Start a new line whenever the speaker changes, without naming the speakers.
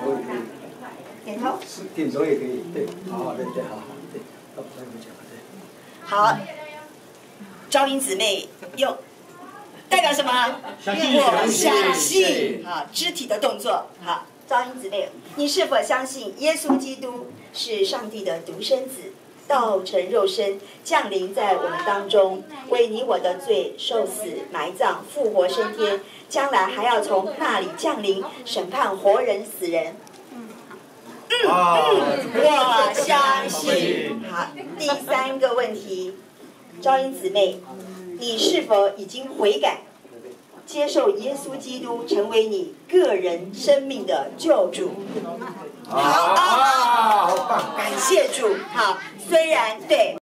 头也可以。
点头。
点头也可以，对，好，对，好，对，到不讲了，对。
好，昭英姊妹用代表什么？我相信。好，肢体的动作。好，昭英姊妹，你是否相信耶稣基督是上帝的独生子，道成肉身，降临在我们当中，为你我的罪受死、埋葬、复活升天，将来还要从那里降临，审判活人死人？我相信。好，第3个问题，昭英姊妹，你是否已经悔改，接受耶稣基督成为你个人生命的救主？好，好棒，感谢主。好，虽然对。